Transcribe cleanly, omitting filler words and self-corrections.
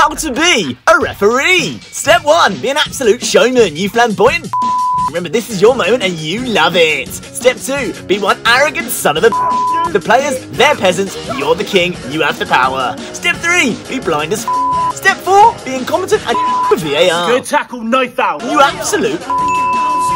how to be a referee. Step 1, be an absolute showman, you flamboyant. Remember, this is your moment and you love it. Step 2, be one arrogant son of a. The players, they're peasants, you're the king, you have the power. Step 3, be blind as. Step 4, be incompetent and with VAR. Good tackle, no foul. You absolute